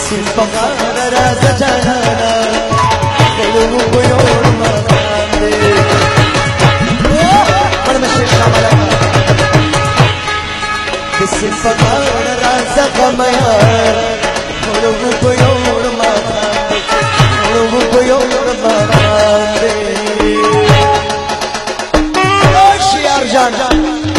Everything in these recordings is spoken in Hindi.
Pagal raza janana Kolu koyor magande Parmashe Shamali Kisi Pagal raza kamaya Kolu koyor magande Kolu koyor magande Shiyar jana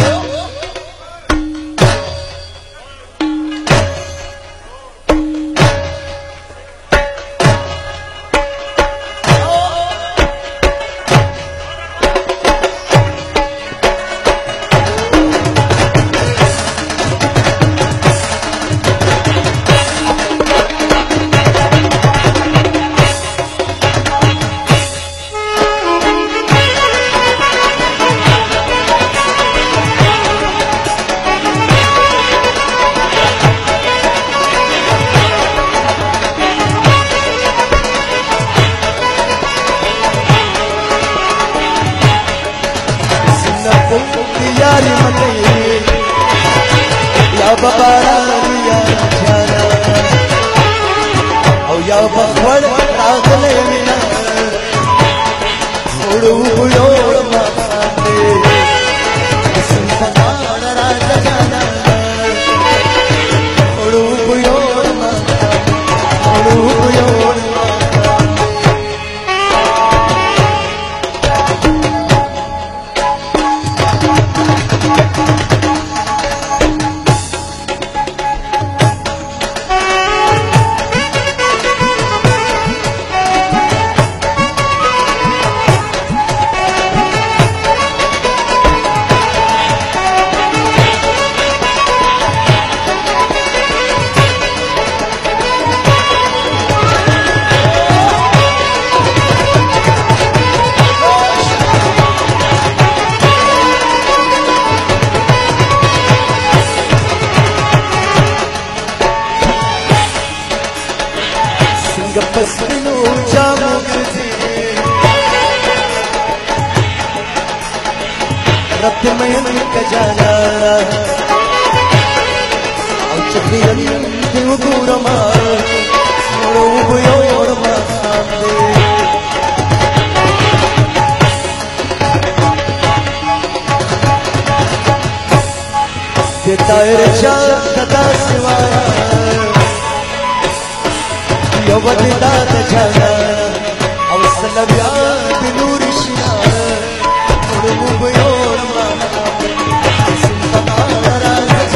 यारी मते या बाबा या जाना औ या बखवड़ रागले मिना ओड़ू ओड़ माते संसार राज जाना ओड़ू ओड़ माते ओड़ू ओड़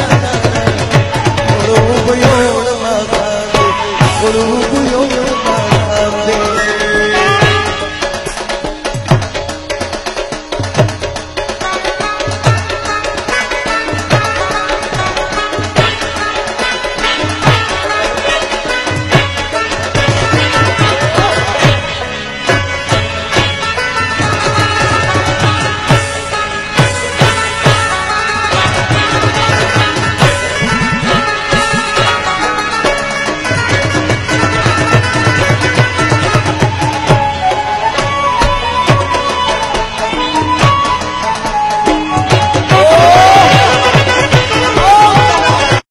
Guru